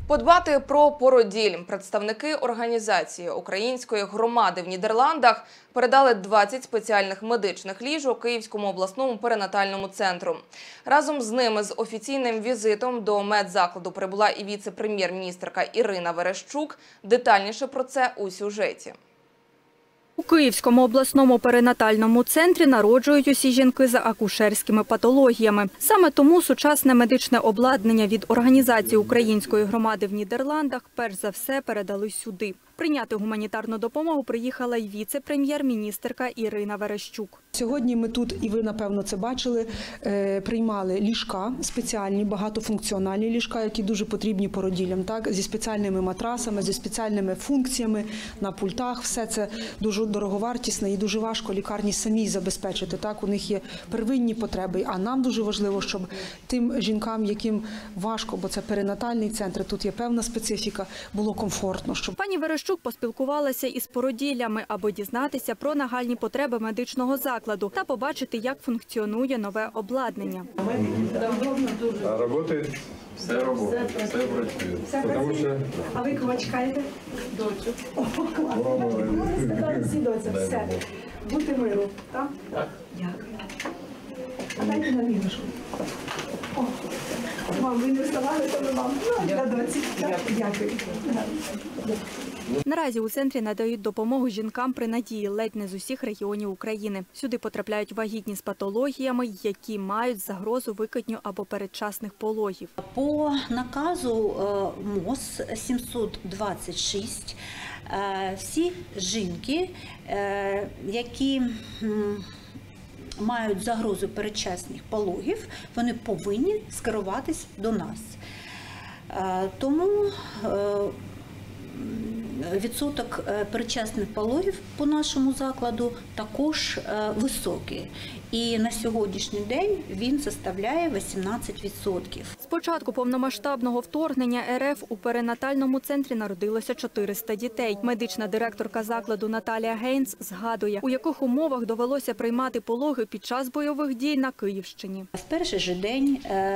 Подбати про породіль. Представники організації української громади в Нідерландах передали 20 спеціальних медичних ліжок Київському обласному перинатальному центру. Разом з ними з офіційним візитом до медзакладу прибула і віце-прем'єр-міністерка Ірина Верещук. Детальніше про це у сюжеті. У Київському обласному перинатальному центрі народжують усі жінки за акушерськими патологіями. Саме тому сучасне медичне обладнання від організації української громади в Нідерландах перш за все передали сюди. Прийняти гуманітарну допомогу приїхала й віце-прем'єр-міністерка Ірина Верещук. Сьогодні ми тут, і ви, напевно, це бачили, приймали ліжка, спеціальні, багатофункціональні ліжка, які дуже потрібні породіллям, зі спеціальними матрасами, зі спеціальними функціями на пультах. Все це дуже дороговартісне і дуже важко лікарні самі забезпечити. У них є первинні потреби, а нам дуже важливо, щоб тим жінкам, яким важко, бо це перинатальний центр, тут є певна специфіка, було комфортно. Пані Верещук поспілкувалася із породіллями, аби дізнатися про нагальні потреби медичного закладу та побачити, як функціонує нове обладнання. А працює? Все працює. Все працює. А ви кого чекаєте? Дочу. О, класно. Всі доця, все. Бути миру, так? Так. Дякую. А дайте нам іграшку. О, вам, ви не вставали, то ми вам. Для доці. Дякую. Наразі у центрі надають допомогу жінкам при надії ледь не з усіх регіонів України. Сюди потрапляють вагітні з патологіями, які мають загрозу викидню або передчасних пологів. По наказу МОЗ 726 всі жінки, які мають загрозу передчасних пологів, вони повинні скеруватись до нас. Тому відсоток передчасних пологів по нашому закладу також високий. І на сьогоднішній день він составляє 18%. З початку повномасштабного вторгнення РФ у перинатальному центрі народилося 400 дітей. Медична директорка закладу Наталія Гейнц згадує, у яких умовах довелося приймати пологи під час бойових дій на Київщині. В перший же день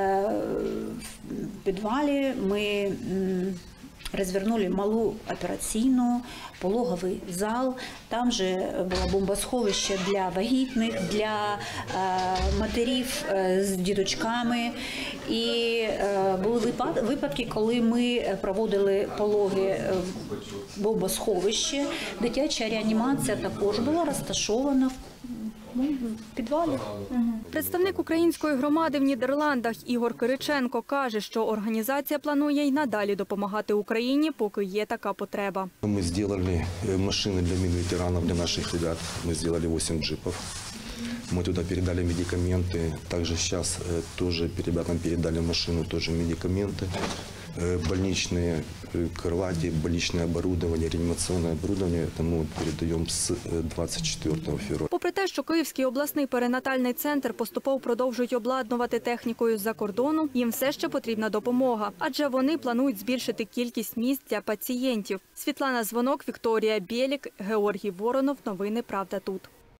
в підвалі ми розвернули малу операційну, пологовий зал. Там же було бомбосховище для вагітних, для матерів з діточками. І були випадки, коли ми проводили пологи в бомбосховищі. Дитяча реанімація також була розташована в підвалі. Представник української громади в Нідерландах Ігор Кириченко каже, що організація планує й надалі допомагати Україні, поки є така потреба. Ми зробили машини для мінветеранів, для наших ребят. Ми зробили 8 джипів. Мы туда передали медикаменты. Также сейчас тоже ребятам передали машину, тоже медикаменты. Больничные кровати, больничное оборудование, реанимационное оборудование. Это мы передаем с 24 февраля. Попри те, що Київський обласний перинатальний центр поступово продовжують обладнувати технікою з-за кордону, їм все ще потрібна допомога. Адже вони планують збільшити кількість місць для пацієнтів. Світлана Звонок, Вікторія Бєлік, Георгій Воронов. Новини «Правда тут».